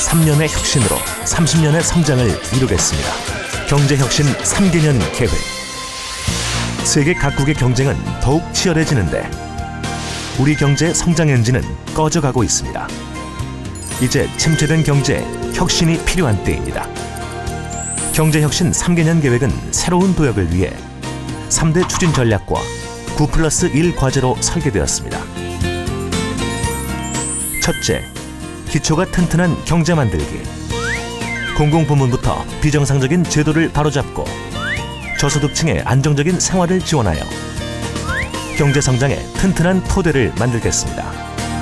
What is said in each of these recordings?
3년의 혁신으로 30년의 성장을 이루겠습니다. 경제혁신 3개년 계획. 세계 각국의 경쟁은 더욱 치열해지는데 우리 경제 성장 엔진은 꺼져가고 있습니다. 이제 침체된 경제에 혁신이 필요한 때입니다. 경제혁신 3개년 계획은 새로운 도약을 위해 3대 추진 전략과 9+1 과제로 설계되었습니다. 첫째, 기초가 튼튼한 경제 만들기. 공공부문부터 비정상적인 제도를 바로잡고 저소득층의 안정적인 생활을 지원하여 경제 성장의 튼튼한 토대를 만들겠습니다.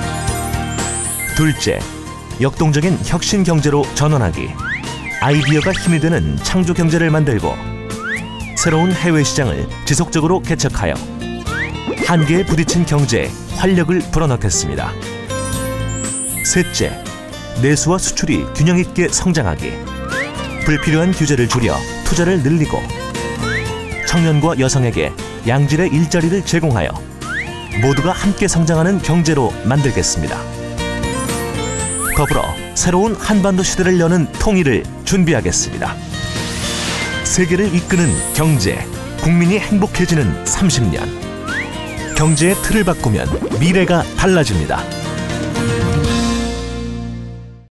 둘째, 역동적인 혁신 경제로 전환하기. 아이디어가 힘이 되는 창조 경제를 만들고 새로운 해외 시장을 지속적으로 개척하여 한계에 부딪힌 경제에 활력을 불어넣겠습니다. 셋째, 내수와 수출이 균형 있게 성장하기. 불필요한 규제를 줄여 투자를 늘리고 청년과 여성에게 양질의 일자리를 제공하여 모두가 함께 성장하는 경제로 만들겠습니다. 더불어 새로운 한반도 시대를 여는 통일을 준비하겠습니다. 세계를 이끄는 경제, 국민이 행복해지는 30년. 경제의 틀을 바꾸면 미래가 달라집니다.